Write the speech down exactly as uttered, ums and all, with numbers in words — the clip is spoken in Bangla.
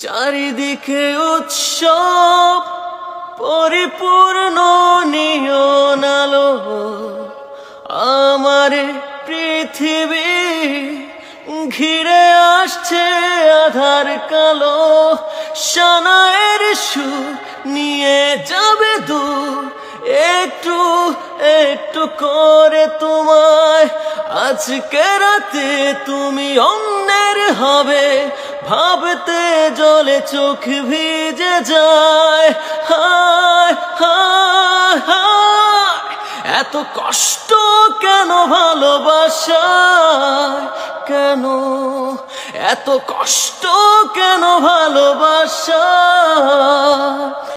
চারিদিকে উৎসব পরিপূর্ণ নিয়ন আলো, আমার পৃথিবী ঘিরে আসছে আধার কালো। সানায়ের সুর নিয়ে যাবে দূর, একটু একটু করে তোমায়। আজকে রাতে তুমি অন্যের হবে, ভাবতে জলে চোখ ভিজে যায়। হায় হায় হায়, এত কষ্ট কেন ভালোবাসায়, কেন এত কষ্ট কেন ভালোবাসায়।